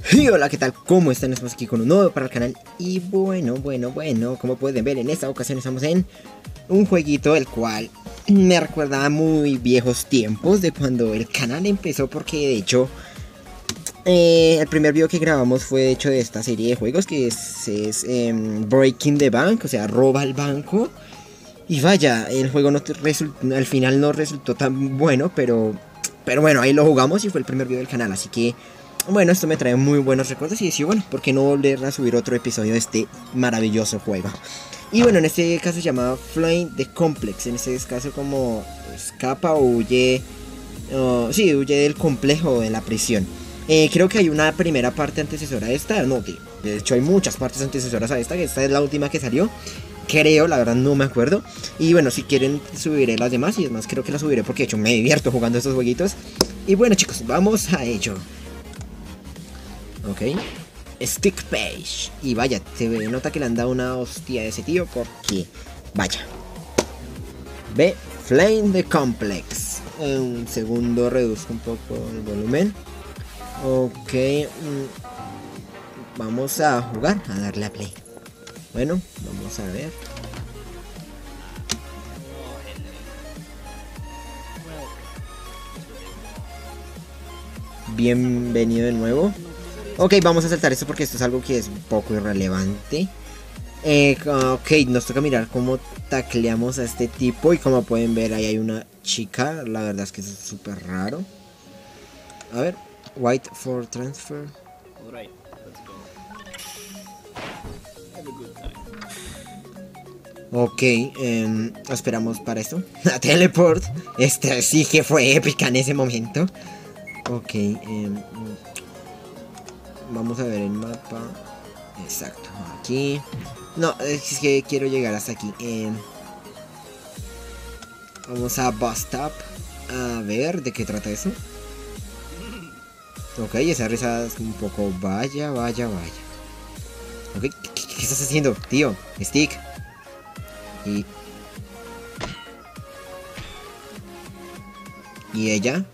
Y hola, ¿qué tal? ¿Cómo están? Estamos aquí con un nuevo para el canal. Y bueno, como pueden ver, en esta ocasión estamos en un jueguito el cual me recuerda a muy viejos tiempos de cuando el canal empezó, porque de hecho el primer video que grabamos fue de hecho de esta serie de juegos que es Breaking the Bank, o sea, roba el banco. Y vaya, el juego al final no resultó tan bueno, pero bueno, ahí lo jugamos y fue el primer video del canal, así que bueno, esto me trae muy buenos recuerdos y decía, bueno, ¿por qué no volver a subir otro episodio de este maravilloso juego? Y bueno, en este caso se llama Flying the Complex, en este caso como escapa o huye, sí, huye del complejo de la prisión. Creo que hay una primera parte antecesora a esta, no, de hecho hay muchas partes antecesoras a esta, que esta es la última que salió. Creo, la verdad no me acuerdo. Y bueno, si quieren subiré las demás. Y además creo que las subiré porque de hecho me divierto jugando estos jueguitos. Y bueno chicos, vamos a ello. Ok, Stick Page. Y vaya, se nota que le han dado una hostia a ese tío, porque vaya. Ve, Flame the Complex. Un segundo, reduzco un poco el volumen. Ok, vamos a jugar, a darle a play. Bueno, vamos a ver. Bienvenido de nuevo. Ok, vamos a saltar esto porque esto es algo que es un poco irrelevante. Ok, nos toca mirar cómo tacleamos a este tipo. Y como pueden ver, ahí hay una chica. La verdad es que es súper raro. A ver, White for transfer. Ok, esperamos para esto. Teleport. Esta sí que fue épica en ese momento. Ok, vamos a ver el mapa. Exacto, aquí. No, es que quiero llegar hasta aquí. Vamos a Bus Stop. A ver, ¿de qué trata eso? Ok, esa risa es un poco... Vaya. Ok, ¿qué estás haciendo, tío? Stick. ¿Y ella?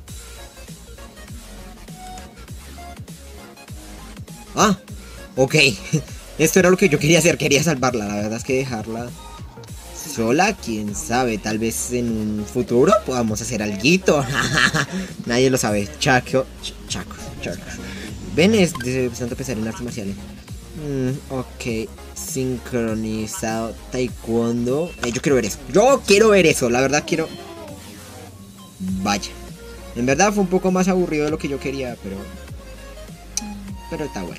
Ah, ok. Esto era lo que yo quería hacer, quería salvarla. La verdad es que dejarla sola, quién sabe, tal vez en un futuro podamos hacer alguito. Nadie lo sabe. Chacos. Ven, empezando a pensar en artes marciales. Ok, sincronizado taekwondo. Yo quiero ver eso, la verdad quiero. Vaya, en verdad fue un poco más aburrido de lo que yo quería, pero está bueno.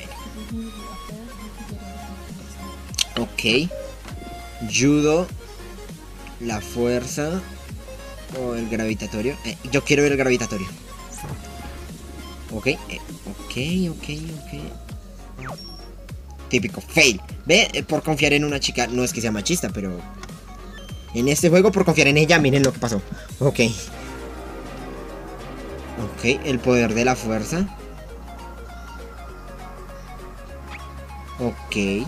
Ok, judo, la fuerza o el gravitatorio. Yo quiero ver el gravitatorio. Ok. Típico fail. Ve, por confiar en una chica. No es que sea machista, pero en este juego, por confiar en ella, miren lo que pasó. Ok, el poder de la fuerza. Ok.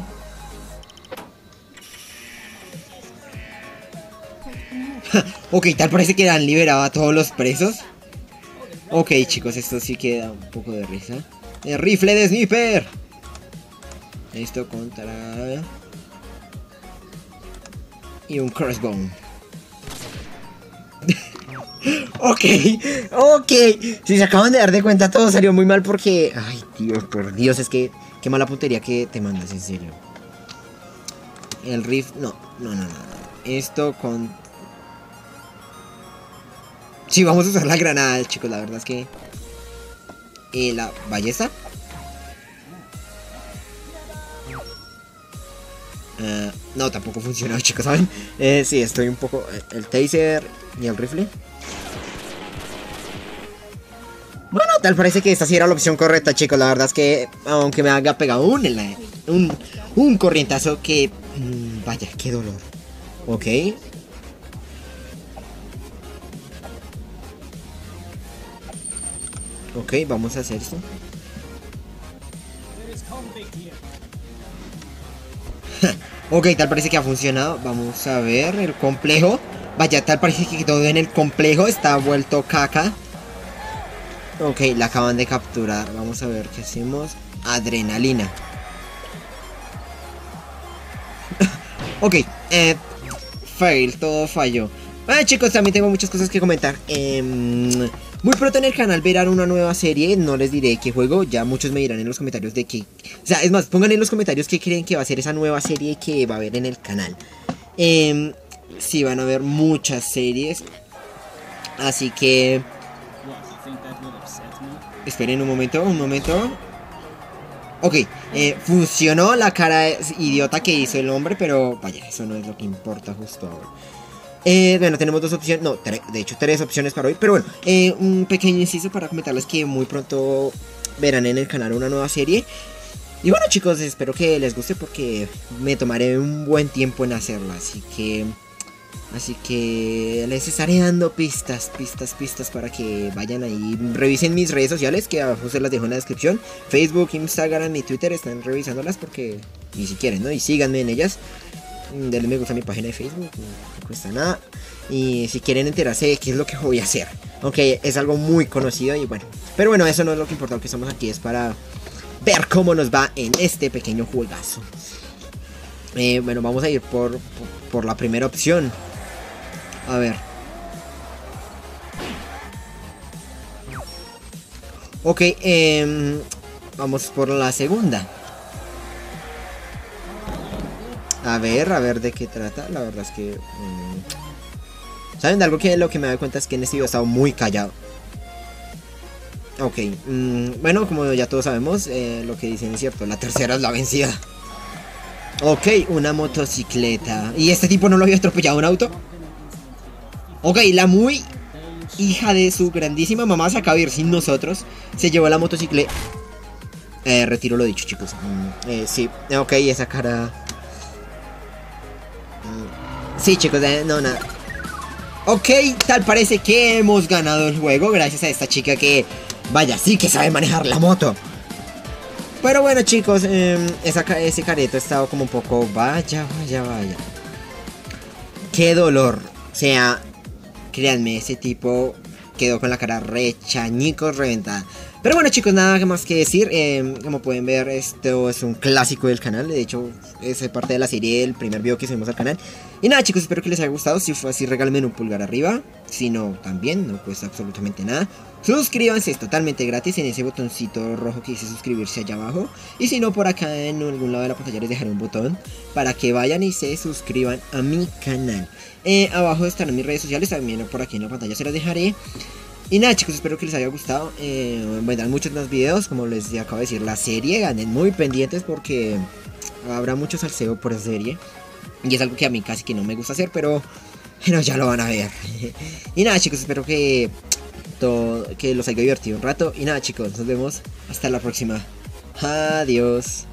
Ok, tal parece que han liberado a todos los presos. Ok, chicos, esto sí que da un poco de risa. El rifle de sniper. Esto contra... Y un crossbow. Ok. Si se acaban de dar de cuenta, todo salió muy mal porque... Ay, Dios, por Dios, es que... Qué mala puntería que te mandas, en serio. El rifle... No. Esto con... Sí, vamos a usar la granada, chicos, la verdad es que... la ballesta. No, tampoco funcionó, chicos, ¿saben? Sí, estoy un poco... El taser y el rifle. Bueno, tal parece que esta sí era la opción correcta, chicos. La verdad es que, aunque me haya pegado un corrientazo que... vaya, qué dolor. Ok. Ok, vamos a hacer esto. Ok, tal parece que ha funcionado. Vamos a ver el complejo. Vaya, tal parece que todo en el complejo está vuelto caca. Ok, la acaban de capturar. Vamos a ver qué hacemos. Adrenalina. Ok, fail, todo falló. Bueno chicos, también tengo muchas cosas que comentar. Muy pronto en el canal verán una nueva serie. No les diré qué juego, ya muchos me dirán en los comentarios de qué. O sea, es más, pongan en los comentarios qué creen que va a ser esa nueva serie que va a haber en el canal. Sí, van a haber muchas series. Así que... esperen un momento, un momento. Ok, funcionó la cara idiota que hizo el hombre, pero vaya, eso no es lo que importa justo ahora. Bueno, tenemos dos opciones, no, de hecho tres opciones para hoy. Pero bueno, un pequeño inciso para comentarles que muy pronto verán en el canal una nueva serie. Y bueno chicos, espero que les guste porque me tomaré un buen tiempo en hacerla. Así que les estaré dando pistas para que vayan ahí, revisen mis redes sociales, que abajo se las dejo en la descripción. Facebook, Instagram y Twitter, están revisándolas porque, y si quieren, ¿no? Y síganme en ellas. Denle me gusta a mi página de Facebook, no cuesta nada. Y si quieren enterarse de qué es lo que voy a hacer, aunque es algo muy conocido y bueno. Pero bueno, eso no es lo que importa, lo que estamos aquí es para ver cómo nos va en este pequeño juegazo. Bueno, vamos a ir por la primera opción. A ver. Ok, vamos por la segunda. A ver de qué trata. La verdad es que... ¿saben de algo que lo que me doy cuenta es que en este video he estado muy callado? Ok, bueno, como ya todos sabemos, lo que dicen es cierto. La tercera es la vencida. Ok, una motocicleta. ¿Y este tipo no lo había atropellado un auto? Ok, la muy hija de su grandísima mamá se acaba de ir sin nosotros. Se llevó la motocicleta. Retiro lo dicho, chicos. Sí, ok, esa cara. Sí, chicos, no, nada. Ok, tal parece que hemos ganado el juego gracias a esta chica que, vaya, sí que sabe manejar la moto. Pero bueno, chicos, ese careto ha estado como un poco... Vaya. Qué dolor. O sea... créanme, ese tipo quedó con la cara rechañicos, reventada. Pero bueno chicos, nada más que decir. Como pueden ver, esto es un clásico del canal. De hecho, es parte de la serie, el primer video que subimos al canal. Y nada chicos, espero que les haya gustado. Si fue así, regálenme un pulgar arriba. Si no, también, no cuesta absolutamente nada. Suscríbanse, es totalmente gratis en ese botoncito rojo que dice suscribirse allá abajo. Y si no, por acá en algún lado de la pantalla les dejaré un botón para que vayan y se suscriban a mi canal. Abajo estarán mis redes sociales, también por aquí en la pantalla se las dejaré. Y nada chicos, espero que les haya gustado. Vendrán muchos más videos, como les acabo de decir, la serie. Ganen muy pendientes porque habrá mucho salseo por esa serie. Y es algo que a mí casi que no me gusta hacer, pero ya lo van a ver. Y nada chicos, espero que los haya divertido un rato. Y nada chicos, nos vemos hasta la próxima. Adiós.